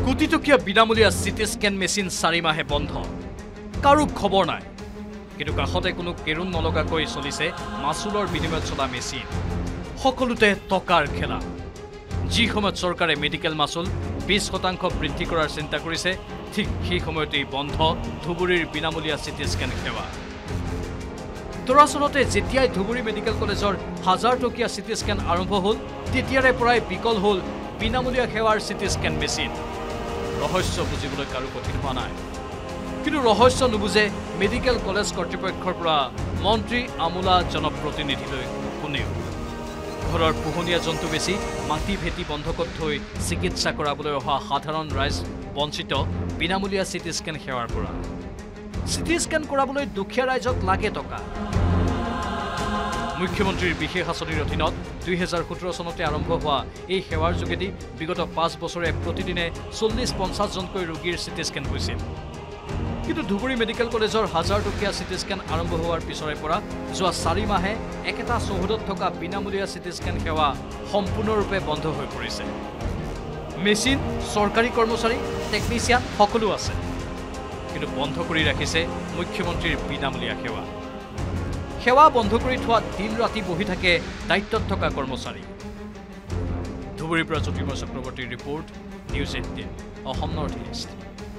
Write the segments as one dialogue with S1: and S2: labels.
S1: কোটিটকীয়া বিনামূলীয়া CT scan machine 4 মাহে বন্ধ কাৰো খবৰ নাই কিন্তু কাষতে কোনো কেৰুণ নলগাকৈ চলিছে মাছুলৰ বিনিময়ত চলা মেচিন সকলোতে টকাৰ খেলা যি সময়ত চৰকাৰে মেডিকেল মাছুল 20% বৃদ্ধি কৰাৰ চিন্তা কৰিছে ঠিক সেই সময়তেই বন্ধ ধুবুৰীৰ বিনামূলীয়া সিটি স্ক্যান সেৱা দৰাচলতে যেতিয়াই ধুবুৰী মেডিকেল কলেজৰ 1000 টকীয়া সিটি স্ক্যান আৰম্ভ হ'ল তেতিয়াৰে পৰাই বিকল হ'ল বিনামূলীয়া সেৱাৰ সিটি স্ক্যান মেচিন ৰহস্য বুজিবলৈ কাৰো কঠিন হোৱা নাই কিন্তু ৰহস্য নুবুজে মেডিকেল কলেজ কৰ্তৃপক্ষৰ পৰা মন্ত্ৰী আমোলা জনপ্ৰতিনিধিলৈ কোনেও ঘৰৰ পোহনীয়া জন্তু বেছি মাটি ভেটি বন্ধকত থৈ চিকিৎসা কৰাবলৈ অহা সাধাৰণ ৰাইজ বঞ্চিত বিনামূলীয়া সিটি স্ক্যান সেৱাৰ পৰা সিটি স্ক্যান কৰাবলৈ দুখীয়া ৰাইজক লাগে টকা মুখ্যমন্ত্ৰীৰ বিশেষ আঁচনিৰ অধীনত 2017 চনতে আৰম্ভ হোৱা এই সেৱাৰ যোগেদি বিগত 5 বছৰে প্ৰতিদিনে 40-50 জনকৈ ৰোগীৰ সিটি স্ক্যান হৈছিল কিন্তু ধুবুৰী মেডিকেল কলেজৰ 1000 টকীয়া সিটি স্ক্যান আৰম্ভ হোৱাৰ পিছৰে পৰা যোৱা 4 মাহে একেটা চৌহদত থকা বিনামূলীয়া সিটি স্ক্যান সেৱা সম্পূৰ্ণৰূপে বন্ধ হৈ পৰিছে মেচিন চৰকাৰী কৰ্মচাৰী টেকনিচিয়ান সকলো আছে কিন্তু বন্ধ কৰি ৰাখিছে মুখ্যমন্ত্ৰীৰ বিনামূলীয়া সেৱা বন্ধ কৰি থোৱা দিন ৰাতি বহি থাকে দায়িত্বত থকা কৰ্মচাৰী ধুবুৰীৰ পৰা জ্যোতিৰ্ময় চক্ৰৱৰ্তীৰ report news 18 Assam north east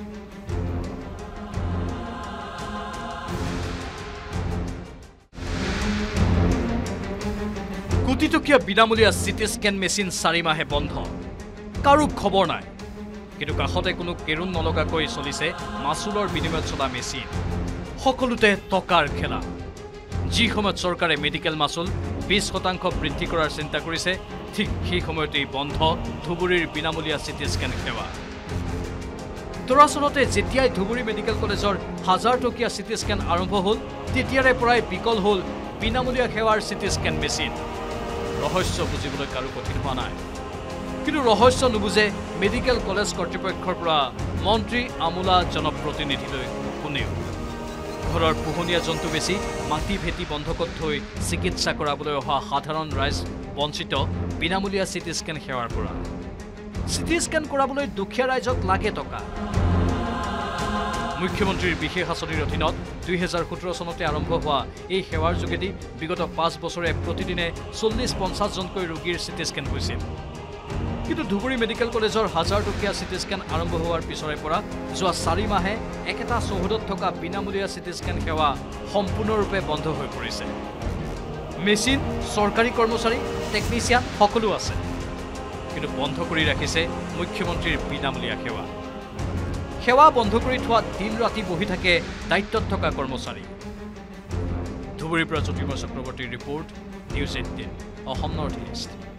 S1: কোটিটকীয়া বিনামূলীয়া সিটি স্ক্যান মেচিন 4 মাহে বন্ধ কাৰো খবৰ নাই কিন্তু কাষতে কোনো কেৰুণ নলগাকৈ চলিছে মাছুলৰ বিনিময়ত চলা মেচিন সকলোতে টকাৰ খেলা যি সময়ত চৰকাৰে মেডিকেল মাছুল 20% বৃদ্ধি কৰাৰ চিন্তা কৰিছে ঠিক সেই সময়তেই বন্ধ ধুবুৰীৰ বিনামূলীয়া সিটি স্ক্যান সেৱা দৰাচলতে যেতিয়াই ধুবুৰী মেডিকেল কলেজৰ 1000 টকীয়া সিটি স্ক্যান আৰম্ভ হ'ল তেতিয়াৰে পৰাই বিকল হ'ল বিনামূলীয়া সেৱাৰ সিটি স্ক্যান মেচিন ৰহস্য বুজিবলৈ কাৰো কঠিন হোৱা নাই কিন্তু ৰহস্য নুবুজে মেডিকেল কলেজ কৰ্তৃপক্ষৰ পৰা মন্ত্ৰী আমোলা জনপ্ৰতিনিধিলৈ কোনেও ঘৰৰ পোহনীয়া জন্তু বেছি মাটি ভেটি বন্ধকত থৈ চিকিৎসা কৰাবলৈ অহা সাধাৰণ ৰাইজ বঞ্চিত বিনামূলীয়া সিটি স্ক্যান সেৱাৰ পৰা সিটি স্ক্যান কৰাবলৈ দুখীয়া ৰাইজক লাগে টকা মুখ্যমন্ত্ৰীৰ বিশেষ আঁচনিৰ অধীনত 2017 চনতে আৰম্ভ হোৱা এই সেৱাৰ যোগেদি বিগত 5 বছৰে প্ৰতিদিনে 40-50 জনকৈ ৰোগীৰ সিটি স্ক্যান হৈছিল কিন্তু ধুবুৰী মেডিকেল কলেজৰ 1000 টকীয়া সিটি স্ক্যান আৰম্ভ হোৱাৰ পিছৰে পৰা যোৱা 4 মাহে একেটা চৌহদত থকা বিনামূলীয়া সিটি স্ক্যান সেৱা সম্পূৰ্ণৰূপে বন্ধ হৈ পৰিছে মেচিন চৰকাৰী কৰ্মচাৰী টেকনিচিয়ান সকলো আছে কিন্তু বন্ধ কৰি ৰাখিছে মুখ্যমন্ত্ৰীৰ বিনামূলীয়া সেৱা বন্ধ কৰি থোৱা দিন ৰাতি বহি থাকে দায়িত্বত থকা কৰ্মচাৰী ধুবুৰীৰ পৰা জ্যোতিৰ্ময় চক্ৰৱৰ্তীৰ report news 18 Assam north east